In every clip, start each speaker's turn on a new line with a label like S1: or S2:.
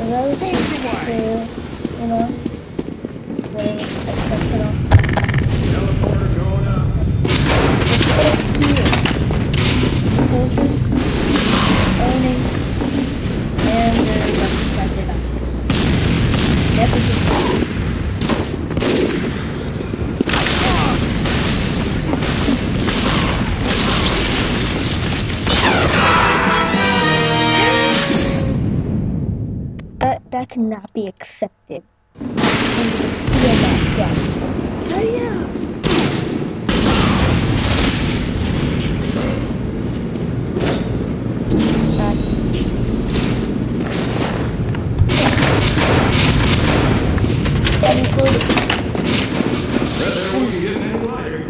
S1: those to, you know, the expected on.
S2: Teleporter going up.
S1: Soldier, owning, and there's a box. Yep, it's just that cannot be accepted. Into the CMS death. Hurry up!
S2: Brother, we can get any lighter.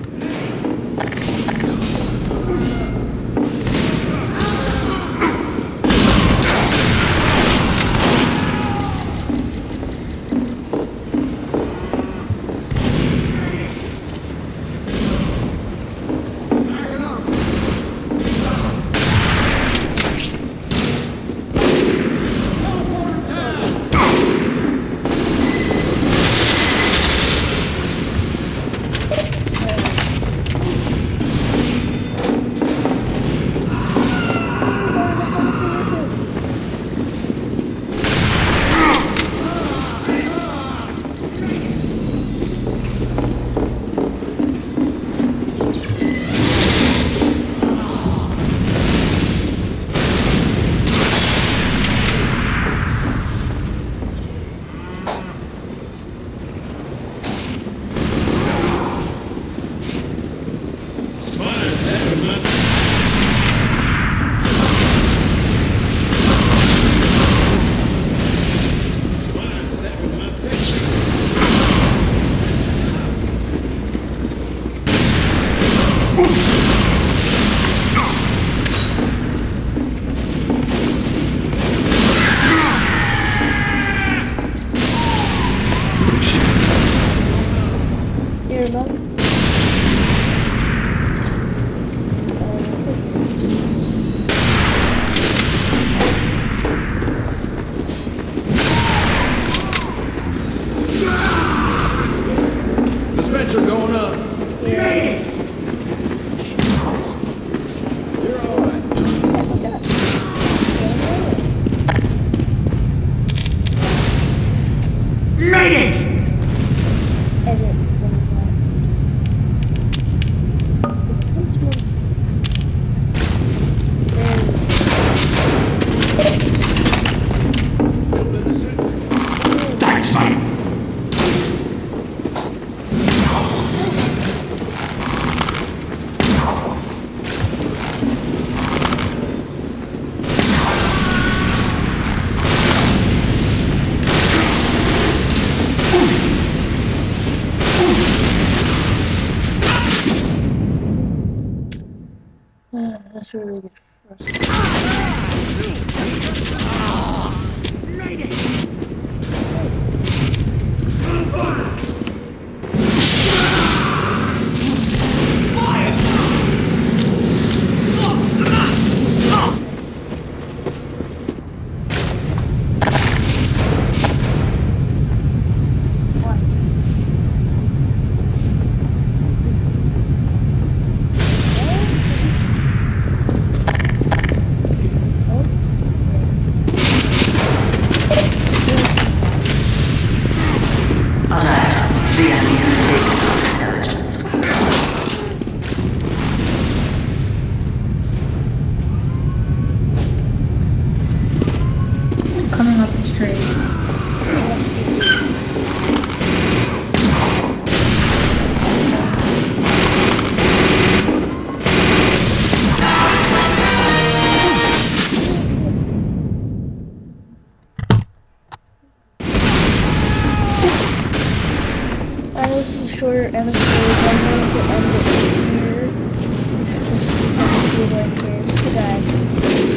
S2: Dispenser going up. Yes. You're all right. Medic!
S3: Thanks, mate.
S1: That's really good for us.
S4: Coming up the street.
S1: I was short episode. I'm going to end it here. Just right here. Goodbye.